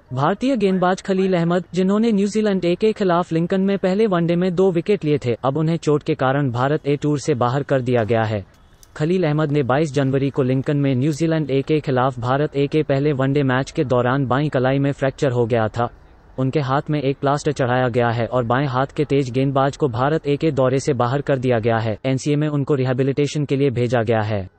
भारतीय गेंदबाज खलील अहमद, जिन्होंने न्यूजीलैंड ए के खिलाफ लिंकन में पहले वनडे में 2 विकेट लिए थे, अब उन्हें चोट के कारण भारत ए टूर से बाहर कर दिया गया है। खलील अहमद ने 22 जनवरी को लिंकन में न्यूजीलैंड ए के खिलाफ भारत ए के पहले वनडे मैच के दौरान बाईं कलाई में फ्रैक्चर हो गया था। उनके हाथ में एक प्लास्टर चढ़ाया गया है और बाएं हाथ के तेज गेंदबाज को भारत ए के दौरे से बाहर कर दिया गया है। एनसीए में उनको रिहैबिलिटेशन के लिए भेजा गया है।